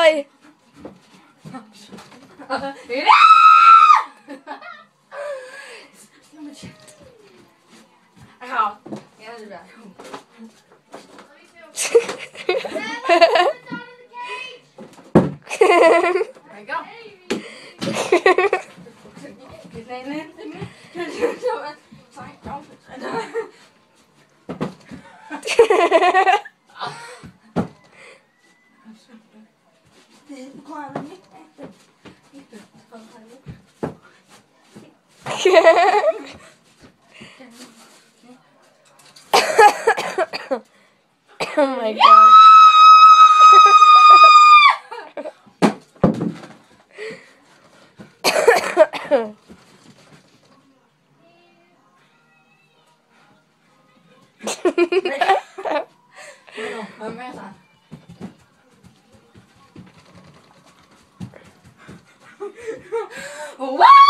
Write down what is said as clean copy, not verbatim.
rồi. Không. Nghe gì vậy? Mày go. Này lên. Oh my god. What?